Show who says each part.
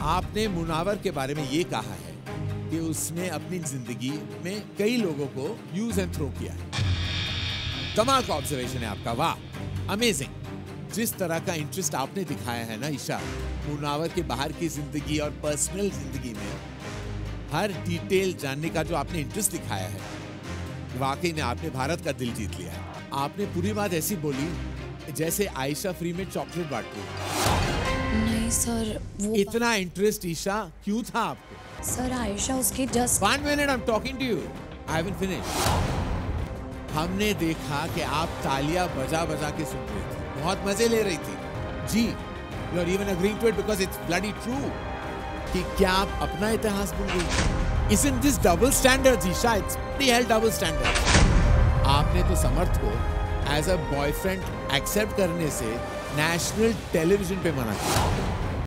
Speaker 1: आपने मुनावर के बारे में ये कहा है कि उसने अपनी जिंदगी में कई लोगों को यूज एंड थ्रो किया है। कमाल का ऑब्जर्वेशन है आपका, वाह, अमेजिंग। जिस तरह का इंटरेस्ट आपने दिखाया है ना ईशा, मुनावर के बाहर की जिंदगी और पर्सनल जिंदगी में हर डिटेल जानने का जो आपने इंटरेस्ट दिखाया है, वाकई में आपने भारत का दिल जीत लिया है। आपने पूरी बात ऐसी बोली जैसे आयशा फ्री में चॉकलेट बांट रही।
Speaker 2: नहीं सर, वो
Speaker 1: इतना इंटरेस्ट ईशा क्यों था आपको?
Speaker 2: सर आयशा उसकी just
Speaker 1: 1 minute, I'm talking to you. I haven't finished. हमने देखा कि आप तालियां बजा बजा के सुन रही थी, बहुत मजे ले रही थी। जी, you are even agreeing to it because it's bloody true. कि क्या आप अपना इतिहास भूल गई? Isn't this double standards, Isha? It's pretty hell double standards. आपने तो समर्थ को एज अ बॉयफ्रेंड एक्सेप्ट करने से नेशनल टेलीविजन पे मना किया।